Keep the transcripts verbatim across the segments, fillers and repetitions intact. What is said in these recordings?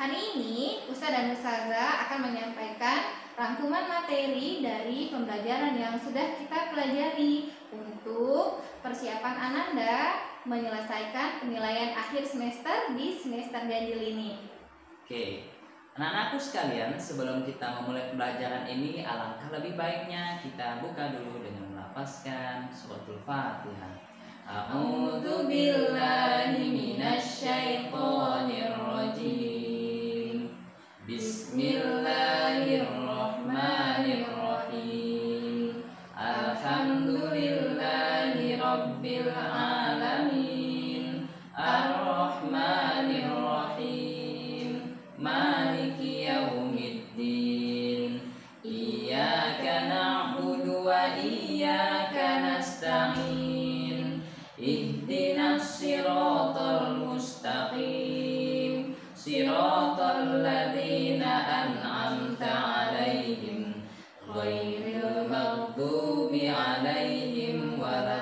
Hari ini Ustaz dan Ustazah akan menyampaikan rangkuman materi dari pembelajaran yang sudah kita pelajari untuk persiapan Ananda menyelesaikan penilaian akhir semester di semester ganjil ini. Oke, anak-anakku sekalian, sebelum kita memulai pembelajaran ini, alangkah lebih baiknya kita buka dulu dengan melafazkan suratul Fatihah. A'udzu billahi minasyaitonir rajim. Bismillahirrahmanirrahim. Alhamdulillahi rabbil alamin. Ar-Rahmanir-Rahim. Maliki yaumiddin. Iyyaka na'budu wa iyyaka nasta'in. Ihdinas siratal mustaqim. Siratal ladzina an'amta 'alaihim ghairil maghdubi 'alaihim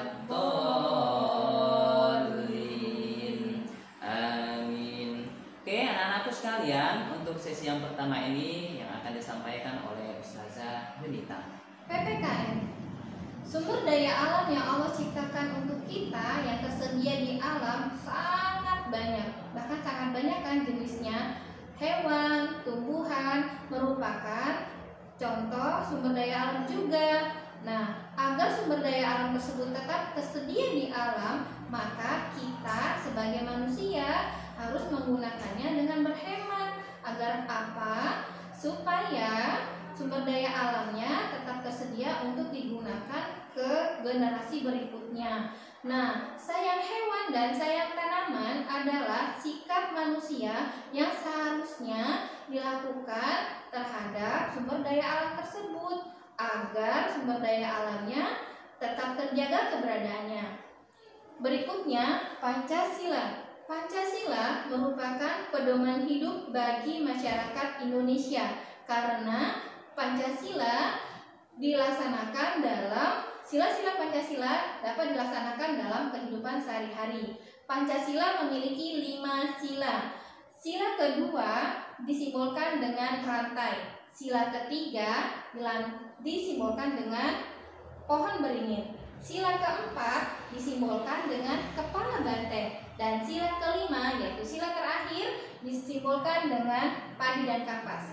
waladdallin. Amin. Oke, anak-anakku sekalian, untuk sesi yang pertama ini yang akan disampaikan oleh Ustazah Yunita. P P K N, sumber daya alam yang Allah ciptakan untuk kita yang tersedia di alam sangat banyak, bahkan sangat banyak kan jenisnya. Hewan, tumbuhan merupakan contoh sumber daya alam juga. Nah, agar sumber daya alam tersebut tetap tersedia di alam, maka kita sebagai manusia harus menggunakannya dengan berhemat. Agar apa? Supaya sumber daya alamnya tetap tersedia untuk digunakan ke generasi berikutnya. Nah, sayang hewan dan sayang tanaman adalah sikap manusia yang seharusnya dilakukan terhadap sumber daya alam tersebut agar sumber daya alamnya tetap terjaga keberadaannya. Berikutnya, Pancasila. Pancasila merupakan pedoman hidup bagi masyarakat Indonesia karena Pancasila dilaksanakan dalam sila-sila Pancasila dapat dilaksanakan dalam kehidupan sehari-hari. Pancasila memiliki lima sila. Sila kedua disimbolkan dengan rantai. Sila ketiga disimbolkan dengan pohon beringin. Sila keempat disimbolkan dengan kepala banteng. Dan sila kelima, yaitu sila terakhir, disimbolkan dengan padi dan kapas.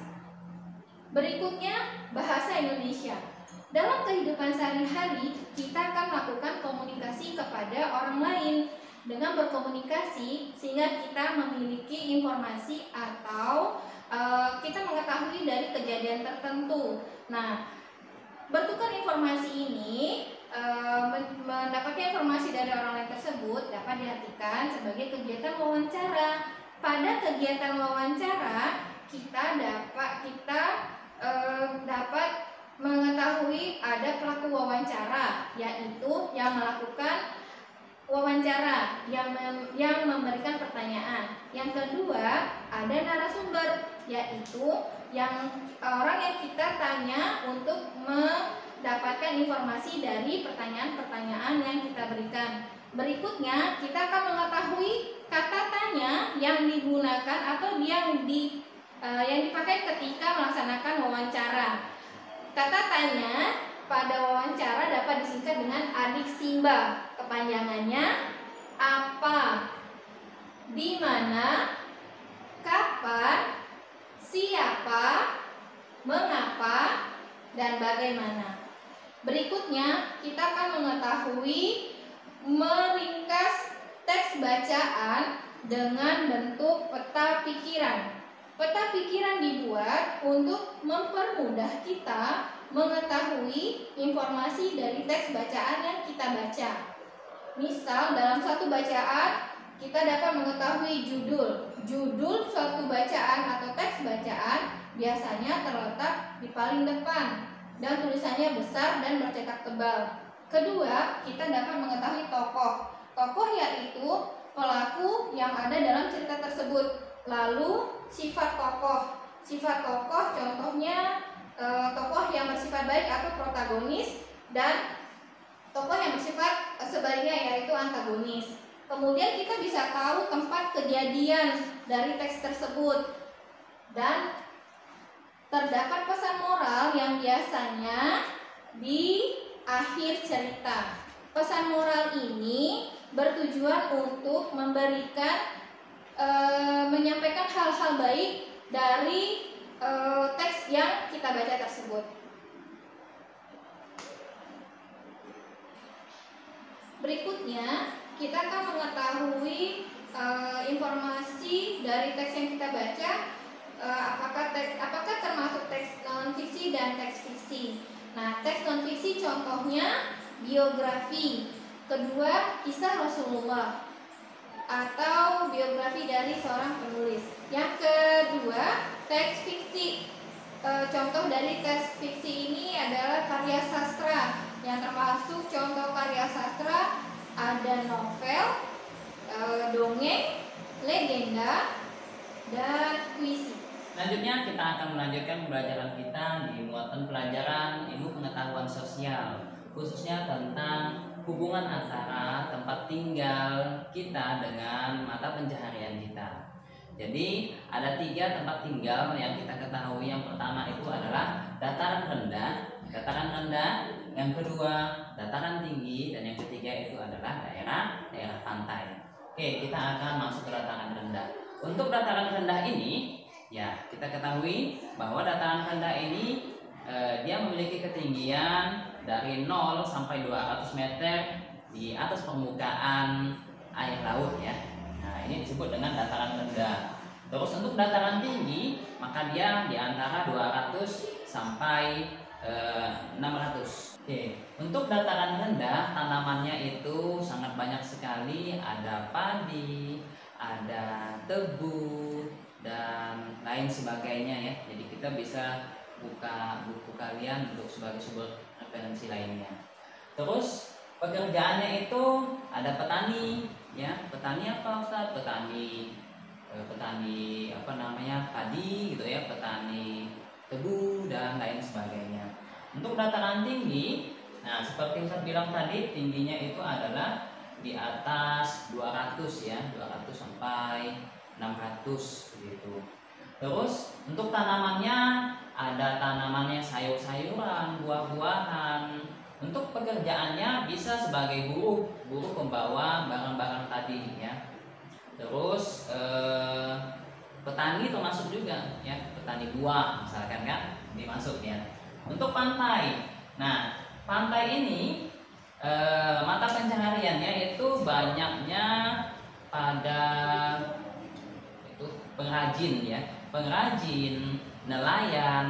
Berikutnya, bahasa Indonesia. Dalam kehidupan sehari-hari, kita akan melakukan komunikasi kepada orang lain. Dengan berkomunikasi, sehingga kita memiliki informasi atau e, kita mengetahui dari kejadian tertentu. Nah, bertukar informasi ini, e, mendapatkan informasi dari orang lain tersebut dapat diartikan sebagai kegiatan wawancara. Pada kegiatan wawancara, kita dapat kita e, dapat mengetahui ada pelaku wawancara, yaitu yang melakukan wawancara, yang mem yang memberikan pertanyaan. Yang kedua, ada narasumber, yaitu yang orang yang kita tanya untuk mendapatkan informasi dari pertanyaan-pertanyaan yang kita berikan. Berikutnya, kita akan mengetahui kata tanya yang digunakan atau yang di uh, yang dipakai ketika melaksanakan wawancara. Kata tanya pada wawancara dapat disingkat dengan adik simba. Kepanjangannya apa, di mana, kapan, siapa, mengapa, dan bagaimana. Berikutnya kita akan mengetahui meringkas teks bacaan dengan bentuk peta pikiran. Peta pikiran dibuat untuk mempermudah kita mengetahui informasi dari teks bacaan yang kita baca. Misal dalam suatu bacaan kita dapat mengetahui judul. Judul suatu bacaan atau teks bacaan biasanya terletak di paling depan dan tulisannya besar dan bercetak tebal. Kedua, kita dapat mengetahui tokoh. Tokoh yaitu pelaku yang ada dalam cerita tersebut. Lalu sifat tokoh. Sifat tokoh contohnya e, tokoh yang bersifat baik atau protagonis dan tokoh yang bersifat e, sebaliknya yaitu antagonis. Kemudian kita bisa tahu tempat kejadian dari teks tersebut. Dan terdapat pesan moral yang biasanya di akhir cerita. Pesan moral ini bertujuan untuk memberikan e, menyampaikan hal-hal baik dari e, teks yang kita baca tersebut. Berikutnya kita akan mengetahui e, informasi dari teks yang kita baca, e, apakah teks, apakah termasuk teks non fiksi dan teks fiksi. Nah, teks non fiksi contohnya biografi, kedua kisah Rasulullah atau biografi dari seorang penulis. Yang kedua teks fiksi, e, contoh dari teks fiksi ini adalah karya sastra, yang termasuk contoh karya sastra ada novel, e, dongeng, legenda, dan puisi. Selanjutnya kita akan melanjutkan pembelajaran kita di muatan pelajaran ilmu pengetahuan sosial, khususnya tentang hubungan antara tempat tinggal kita dengan mata pencaharian kita. Jadi ada tiga tempat tinggal yang kita ketahui. Yang pertama itu adalah dataran rendah, dataran rendah. Yang kedua dataran tinggi, dan yang ketiga itu adalah daerah daerah pantai. Oke, kita akan masuk ke dataran rendah. Untuk dataran rendah ini, ya kita ketahui bahwa dataran rendah ini eh, dia memiliki ketinggian dari nol sampai dua ratus meter di atas permukaan air laut ya. Nah, ini disebut dengan dataran rendah. Terus untuk dataran tinggi, maka dia di antara dua ratus sampai eh, enam ratus. Oke, untuk dataran rendah tanamannya itu sangat banyak sekali, ada padi, ada tebu, dan lain sebagainya ya. Jadi kita bisa buka buku kalian untuk sebagai sumber referensi lainnya. Terus pekerjaannya itu ada petani ya. Petani apa Ustaz? Petani eh, petani apa namanya? Padi gitu ya, petani tebu dan lain sebagainya. Untuk dataran tinggi, nah seperti Ustaz bilang tadi, tingginya itu adalah di atas dua ratus ya, dua ratus sampai enam ratus gitu. Terus untuk tanamannya ada tanamannya sayur-sayuran, buah-buahan. Untuk pekerjaannya bisa sebagai buruh, buruh pembawa barang-barang tadi ya. Terus eh, petani termasuk juga ya, petani buah misalkan kan dimasuk ya. Untuk pantai, nah pantai ini eh, mata pencahariannya itu banyaknya pada itu pengrajin ya, pengrajin, nelayan,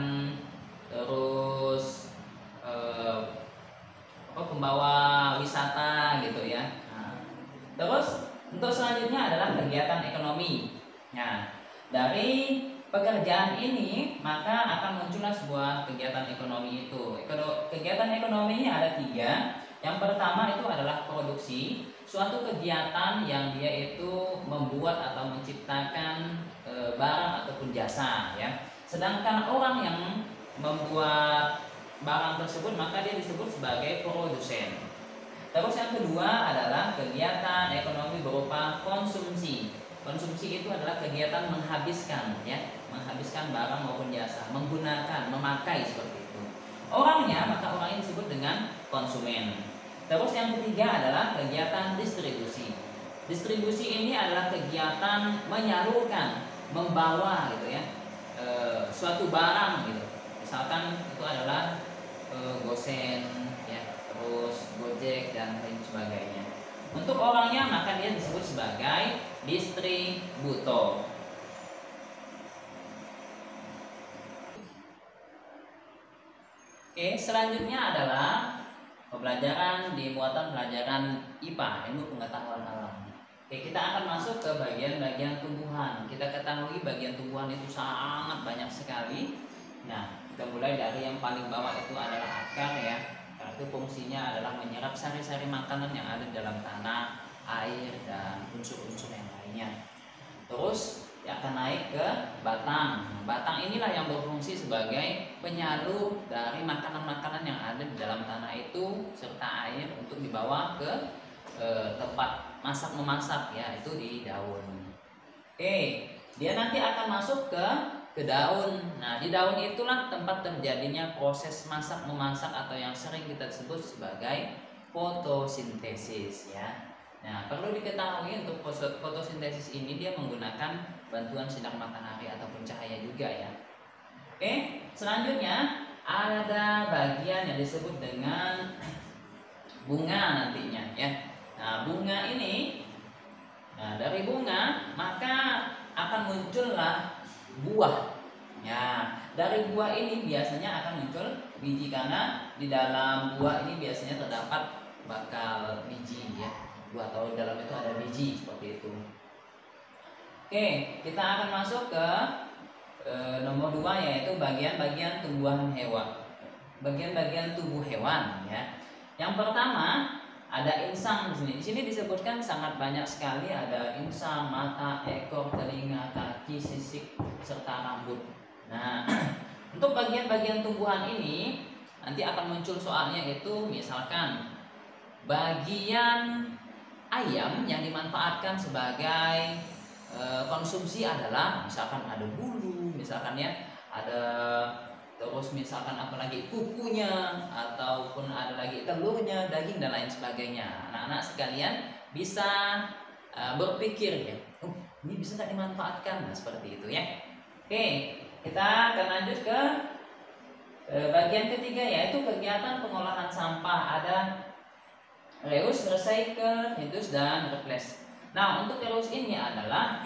terus eh, apa, pembawa wisata gitu ya. Nah, terus untuk selanjutnya adalah kegiatan ekonomi. Nah, dari pekerjaan ini maka akan muncullah sebuah kegiatan ekonomi itu. Kegiatan ekonomi ini ada tiga. Yang pertama itu adalah produksi, suatu kegiatan yang dia itu membuat atau menciptakan e, barang ataupun jasa ya. Sedangkan orang yang membuat barang tersebut maka dia disebut sebagai produsen. Terus yang kedua adalah kegiatan ekonomi berupa konsumsi. Konsumsi itu adalah kegiatan menghabiskan ya, menghabiskan barang maupun jasa, menggunakan, memakai seperti itu. Orangnya maka orang ini disebut dengan konsumen. Terus yang ketiga adalah kegiatan distribusi. Distribusi ini adalah kegiatan menyalurkan, membawa gitu ya, e, suatu barang gitu. Misalkan itu adalah e, gosen ya, terus gojek dan lain sebagainya. Untuk orangnya maka dia disebut sebagai distributor. Oke, selanjutnya adalah pembelajaran di muatan pelajaran I P A, ilmu pengetahuan alam. Oke, kita akan masuk ke bagian-bagian tumbuhan. Kita ketahui bagian tumbuhan itu sangat banyak sekali. Nah, kita mulai dari yang paling bawah itu adalah akar ya. Akar itu fungsinya adalah menyerap sari-sari makanan yang ada di dalam tanah, air, dan unsur-unsur yang lainnya. Terus dia akan naik ke batang. Batang inilah yang berfungsi sebagai penyalur dari makanan-makanan yang ada di dalam tanah itu serta air untuk dibawa ke e, tempat masak memasak ya, itu di daun. Oke, dia nanti akan masuk ke ke daun. Nah, di daun itulah tempat terjadinya proses masak memasak atau yang sering kita sebut sebagai fotosintesis ya. Nah, perlu diketahui untuk fotosintesis ini dia menggunakan bantuan sinar matahari ataupun cahaya juga ya. Oke, selanjutnya ada bagian yang disebut dengan bunga nantinya ya. Nah, bunga ini, nah dari bunga maka akan muncullah buah. Ya, dari buah ini biasanya akan muncul biji karena di dalam buah ini biasanya terdapat bakal biji ya. Buah atau dalam itu ada biji seperti itu. Oke, kita akan masuk ke e, nomor dua yaitu bagian-bagian tumbuhan hewan. Bagian-bagian tubuh hewan ya. Yang pertama ada insang di sini. Di sini disebutkan sangat banyak sekali, ada insang, mata, ekor, telinga, kaki, sisik, serta rambut. Nah, untuk bagian-bagian tumbuhan ini nanti akan muncul soalnya itu misalkan bagian ayam yang dimanfaatkan sebagai e, konsumsi adalah misalkan ada bulu, misalkan ya ada terus misalkan apalagi kukunya ataupun ada lagi telurnya, daging dan lain sebagainya. Anak-anak sekalian bisa uh, berpikir ya, oh, ini bisa nggak dimanfaatkan? Nah, seperti itu ya. Oke, kita akan lanjut ke uh, bagian ketiga yaitu kegiatan pengolahan sampah. Ada reuse, recycle, reduce dan replace. Nah, untuk reuse ini adalah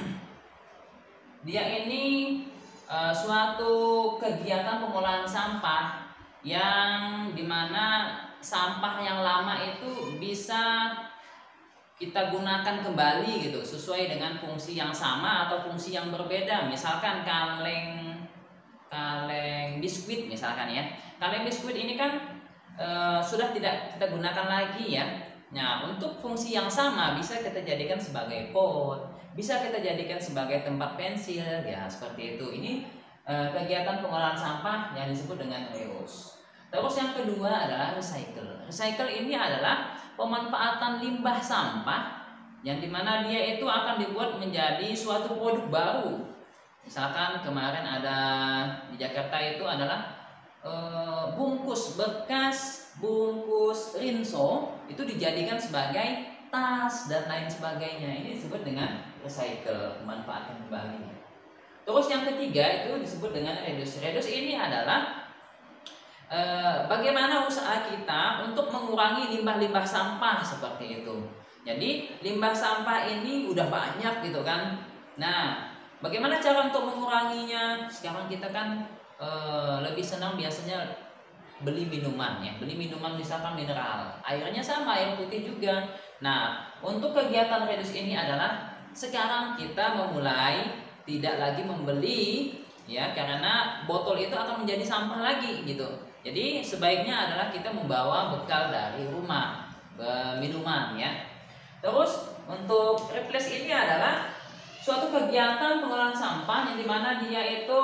dia ini Uh, suatu kegiatan pengolahan sampah yang dimana sampah yang lama itu bisa kita gunakan kembali gitu sesuai dengan fungsi yang sama atau fungsi yang berbeda. Misalkan kaleng kaleng biskuit misalkan ya, kaleng biskuit ini kan uh, sudah tidak kita gunakan lagi ya. Nah, untuk fungsi yang sama bisa kita jadikan sebagai pot, bisa kita jadikan sebagai tempat pensil ya, seperti itu. Ini eh, kegiatan pengolahan sampah yang disebut dengan reuse. Terus yang kedua adalah recycle. Recycle ini adalah pemanfaatan limbah sampah yang dimana dia itu akan dibuat menjadi suatu produk baru. Misalkan kemarin ada di Jakarta itu adalah eh, bungkus bekas bungkus rinso itu dijadikan sebagai tas dan lain sebagainya. Ini disebut dengan recycle, memanfaatkan kembali. Terus yang ketiga itu disebut dengan reduce. Reduce ini adalah e, bagaimana usaha kita untuk mengurangi limbah-limbah sampah seperti itu. Jadi limbah sampah ini udah banyak gitu kan. Nah, bagaimana cara untuk menguranginya? Sekarang kita kan e, lebih senang biasanya beli minuman ya, beli minuman misalkan mineral, airnya sama, air putih juga. Nah, untuk kegiatan reduce ini adalah sekarang kita memulai tidak lagi membeli ya, karena botol itu akan menjadi sampah lagi gitu. Jadi sebaiknya adalah kita membawa bekal dari rumah, minuman ya. Terus untuk replace ini adalah suatu kegiatan pengolahan sampah yang dimana dia itu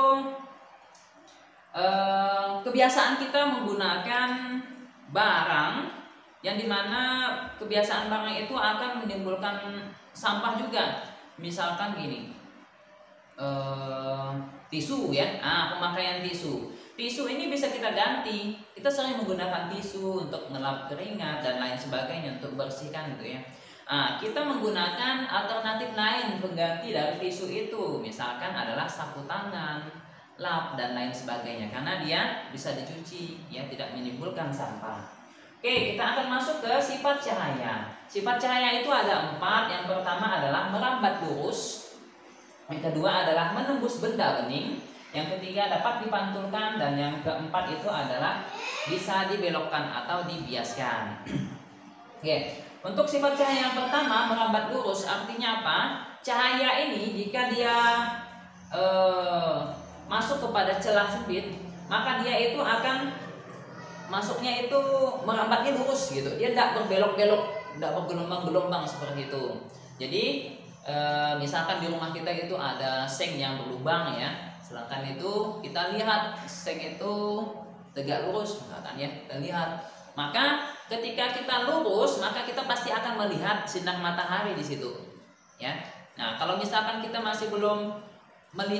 Uh, kebiasaan kita menggunakan barang yang dimana kebiasaan barang itu akan menimbulkan sampah juga. Misalkan gini, uh, tisu ya, ah, pemakaian tisu. Tisu ini bisa kita ganti. Kita sering menggunakan tisu untuk ngelap keringat dan lain sebagainya untuk bersihkan gitu ya. Ah, kita menggunakan alternatif lain pengganti dari tisu itu. Misalkan adalah sapu tangan, lap dan lain sebagainya, karena dia bisa dicuci ya, tidak menimbulkan sampah. Oke, kita akan masuk ke sifat cahaya. Sifat cahaya itu ada empat. Yang pertama adalah merambat lurus, yang kedua adalah menembus benda bening, yang ketiga dapat dipantulkan, dan yang keempat itu adalah bisa dibelokkan atau dibiaskan. Oke, untuk sifat cahaya yang pertama merambat lurus artinya apa? Cahaya ini jika dia eh, masuk kepada celah sempit, maka dia itu akan masuknya itu merambatnya lurus gitu. Dia tidak berbelok-belok, tidak bergelombang-gelombang seperti itu. Jadi e, misalkan di rumah kita itu ada seng yang berlubang ya, sedangkan itu kita lihat seng itu tegak lurus, misalkan ya, kita lihat. Maka ketika kita lurus, maka kita pasti akan melihat sinar matahari di situ. Ya. Nah, kalau misalkan kita masih belum melihat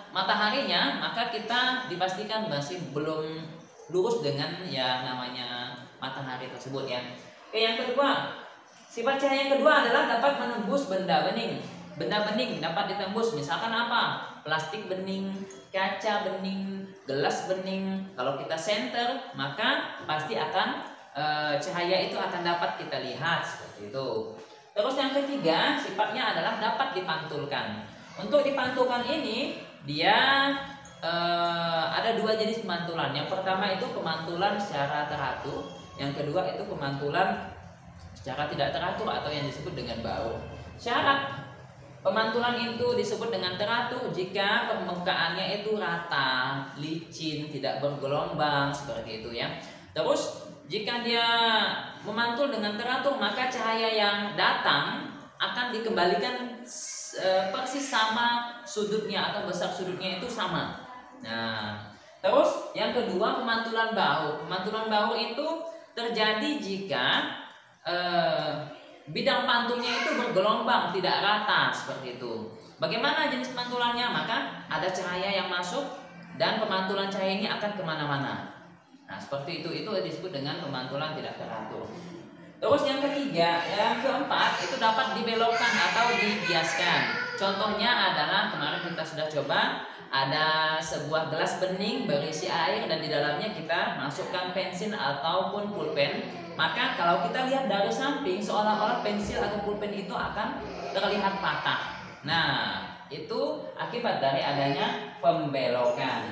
mataharinya, maka kita dipastikan masih belum lurus dengan ya namanya matahari tersebut ya. Oke, yang kedua, sifat cahaya yang kedua adalah dapat menembus benda bening. Benda bening dapat ditembus, misalkan apa? Plastik bening, kaca bening, gelas bening. Kalau kita senter, maka pasti akan e, cahaya itu akan dapat kita lihat seperti itu. Terus yang ketiga, sifatnya adalah dapat dipantulkan. Untuk dipantulkan ini, dia e, ada dua jenis pemantulan. Yang pertama itu pemantulan secara teratur, yang kedua itu pemantulan secara tidak teratur atau yang disebut dengan bau. Syarat pemantulan itu disebut dengan teratur jika permukaannya itu rata, licin, tidak bergelombang seperti itu ya. Terus jika dia memantul dengan teratur, maka cahaya yang datang akan dikembalikan e, persis sama sudutnya atau besar sudutnya itu sama. Nah, terus yang kedua pemantulan bau. Pemantulan bau itu terjadi jika e, bidang pantulnya itu bergelombang, tidak rata seperti itu. Bagaimana jenis pemantulannya? Maka ada cahaya yang masuk dan pemantulan cahaya ini akan kemana-mana. Nah seperti itu, itu disebut dengan pemantulan tidak teratur. Terus yang ketiga, yang keempat itu dapat dibelokkan atau dibiaskan. Contohnya adalah kemarin kita sudah coba, ada sebuah gelas bening berisi air dan di dalamnya kita masukkan pensil ataupun pulpen. Maka kalau kita lihat dari samping, seolah-olah pensil atau pulpen itu akan terlihat patah. Nah, itu akibat dari adanya pembelokan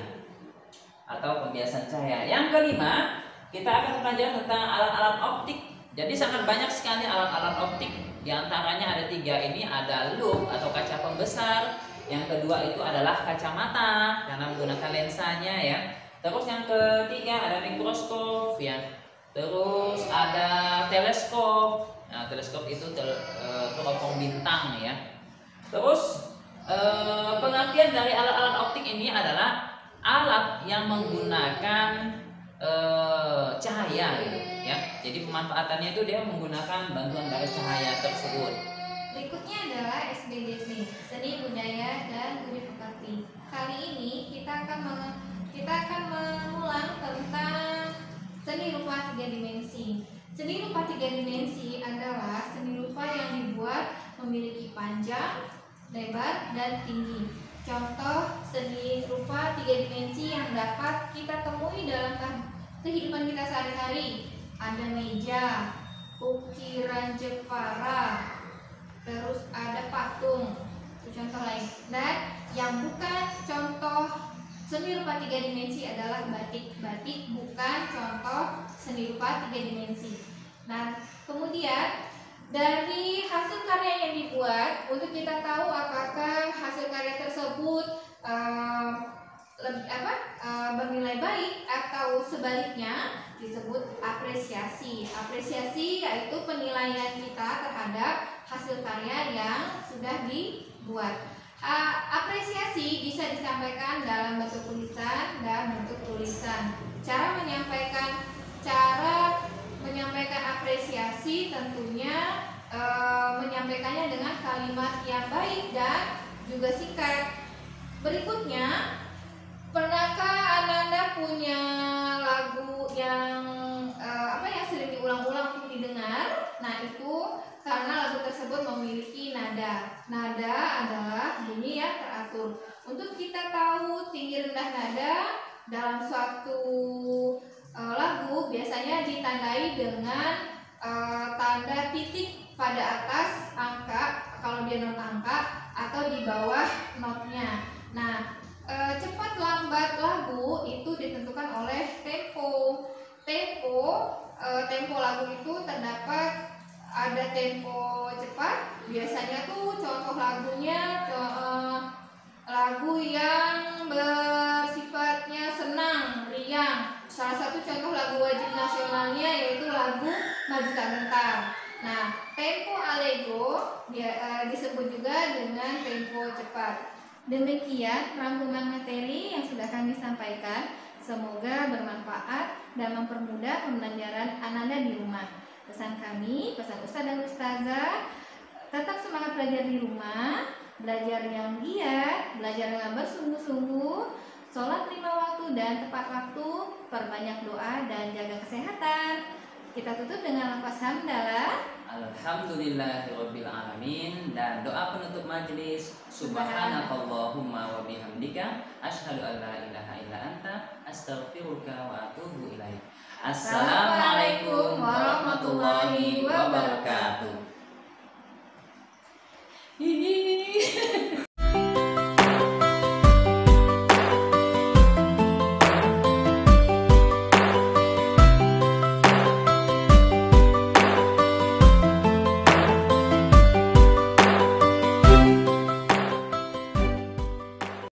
atau pembiasan cahaya. Yang kelima, kita akan belajar tentang alat-alat optik. Jadi sangat banyak sekali alat-alat optik. Di antaranya ada tiga ini, ada loupe atau kaca pembesar. Yang kedua itu adalah kacamata karena menggunakan lensanya ya. Terus yang ketiga ada mikroskop ya. Terus ada teleskop. Nah, teleskop itu ter, e, teropong bintang ya. Terus e, pengertian dari alat-alat optik ini adalah alat yang menggunakan e, cahaya gitu ya. Jadi pemanfaatannya itu dia menggunakan bantuan dari cahaya tersebut. Berikutnya adalah S B D P, Seni Budaya dan Budi Pekerti. Kali ini kita akan meng- kita akan mengulang tentang seni rupa tiga dimensi. Seni rupa tiga dimensi adalah seni rupa yang dibuat memiliki panjang, lebar, dan tinggi. Contoh seni rupa tiga dimensi yang dapat kita temui dalam kehidupan kita sehari-hari. Ada meja, ukiran Jepara, terus ada patung, itu contoh lain. Dan yang bukan contoh seni rupa tiga dimensi adalah batik. Batik bukan contoh seni rupa tiga dimensi. Nah, kemudian dari hasil karya yang dibuat, untuk kita tahu apakah hasil karya tersebut uh, lebih apa uh, bernilai baik atau sebaliknya, disebut apresiasi. Apresiasi yaitu penilaian kita terhadap hasil karya yang sudah dibuat. Uh, apresiasi bisa disampaikan dalam bentuk tulisan dan bentuk tulisan. Cara menyampaikan cara menyampaikan apresiasi tentunya uh, menyampaikannya dengan kalimat yang baik dan juga singkat. Berikutnya, pernahkah Ananda punya lagu yang uh, apa yang sering diulang-ulang untuk didengar? Nah, itu karena lagu tersebut memiliki nada. Nada adalah bunyi yang teratur. Untuk kita tahu tinggi rendah nada dalam suatu uh, lagu biasanya ditandai dengan uh, tanda titik pada atas angka kalau dia not angka atau di bawah notnya. Nah, uh, cepat lambat lagu itu ditentukan oleh tempo. Tempo uh, tempo lagu itu terdapat ada tempo cepat, biasanya tuh contoh lagunya uh, lagu yang bersifatnya senang, riang. Salah satu contoh lagu wajib nasionalnya yaitu lagu Maju Tak Gentar. Nah, tempo allegro dia, uh, disebut juga dengan tempo cepat. Demikian rangkuman materi yang sudah kami sampaikan. Semoga bermanfaat dan mempermudah pembelajaran Ananda di rumah. Pesan kami, pesan Ustaz dan Ustazah, tetap semangat belajar di rumah, belajar yang giat, belajar dengan bersungguh-sungguh, sholat lima waktu dan tepat waktu, perbanyak doa dan jaga kesehatan. Kita tutup dengan lafaz hamdalah. Alhamdulillahirabbil alamin, dan doa penutup majelis. Subhanakallahumma wa bihamdika asyhadu an la ilaha illa anta astaghfiruka wa atubu ilaik. Assalamualaikum